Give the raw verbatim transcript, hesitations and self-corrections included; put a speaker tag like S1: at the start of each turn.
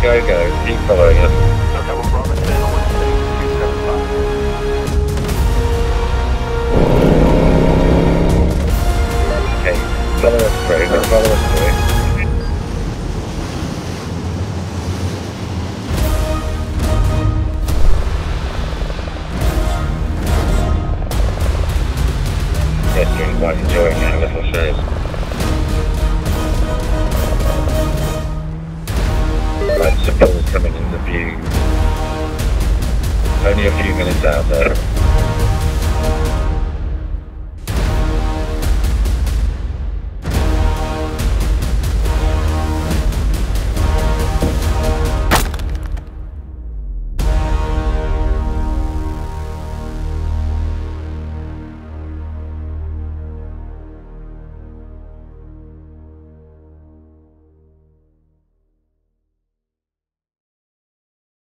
S1: go, go. Keep following us. Okay, follow us through, let's follow us through. Yes, we're quite enjoying our little shows. Right, Seville's coming into view. Only a few minutes out there.